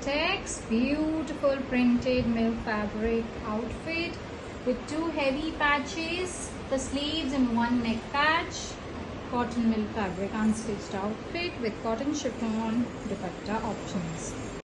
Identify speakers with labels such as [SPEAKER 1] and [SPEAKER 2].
[SPEAKER 1] latex, beautiful printed milk fabric outfit with 2 heavy patches, the sleeves and 1 neck patch. Cotton milk fabric unstitched outfit with cotton chiffon dupatta options.